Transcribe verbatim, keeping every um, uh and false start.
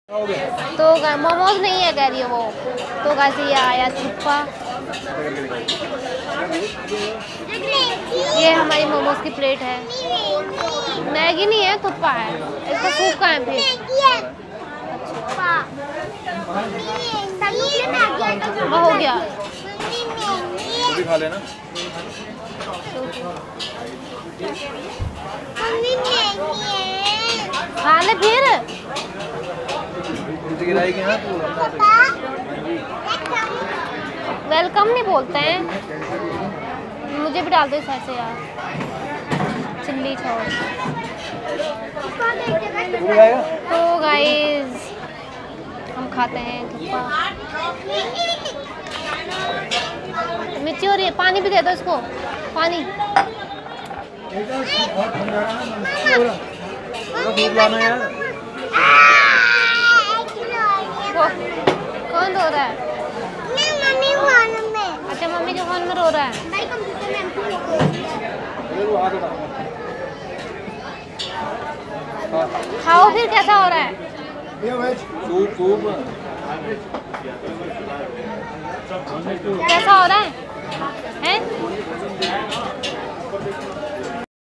तो मोमोज नहीं है कह रही है वो। तो कैसे ये आया थुप्पा। ये हमारी मोमोज की प्लेट है। मैगी नहीं है, थुप्पा है। इसका सूप का है फिर। वो हो गया। भी खा लेना। खा ले फिर। गिराएगी ना तू। वेलकम नहीं बोलते हैं। मुझे भी डाल दो इस ऐसे यार। चिल्ली छोड़। तो गाइस हम खाते हैं थुप्पा। मिर्ची हो रही है, पानी भी दे दो इसको। पानी कौन रो रहा है? मम्मी फोन में। अच्छा मम्मी के फोन में रो रहा है। खाओ फिर, कैसा हो रहा है? सूप सूप कैसा हो रहा है? हैं?